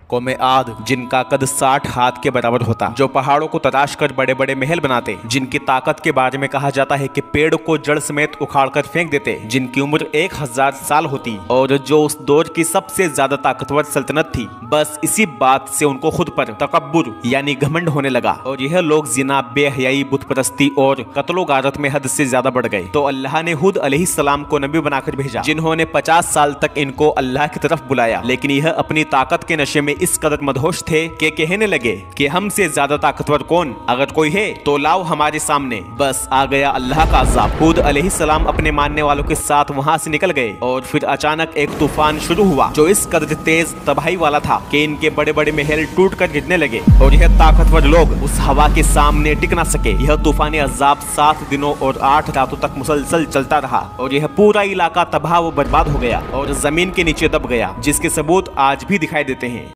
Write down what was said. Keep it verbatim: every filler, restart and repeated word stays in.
कौमे आद, जिनका कद साठ हाथ के बराबर होता, जो पहाड़ों को तराश कर बड़े बड़े महल बनाते, जिनकी ताकत के बारे में कहा जाता है कि पेड़ को जड़ समेत उखाड़ कर फेंक देते, जिनकी उम्र एक हजार साल होती और जो उस दौर की सबसे ज्यादा ताकतवर सल्तनत थी। बस इसी बात से उनको खुद पर तकब्बुर यानी घमंड होने लगा और यह लोग जिना, बेहयाई, बुत परस्ती और कत्लो गारत में हद से ज्यादा बढ़ गए। तो अल्लाह ने हुद अलैहिस्सलाम को नबी बनाकर भेजा, जिन्होंने पचास साल तक इनको अल्लाह की तरफ बुलाया। लेकिन यह अपनी ताकत के नशे में इस कदर मदहोश थे कि कहने लगे कि हमसे ज्यादा ताकतवर कौन, अगर कोई है तो लाओ हमारे सामने। बस आ गया अल्लाह का अज़ाब। हुद अलैहिस्सलाम अपने मानने वालों के साथ वहाँ से निकल गए और फिर अचानक एक तूफान शुरू हुआ जो इस कदर तेज तबाही वाला था कि इनके बड़े बड़े महल टूट कर गिरने लगे और यह ताकतवर लोग उस हवा के सामने टिक न सके। यह तूफानी अज़ाब सात दिनों और आठ रातों तक मुसलसल चलता रहा और यह पूरा इलाका तबाह व बर्बाद हो गया और जमीन के नीचे दब गया, जिसके सबूत आज भी दिखाई देते हैं।